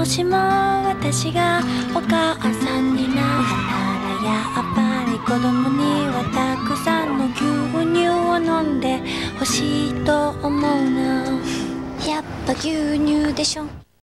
もしも私がお母さんになるなら、やっぱり子供にはたくさんの牛乳を飲んでほしいと思うな。やっぱ牛乳でしょ。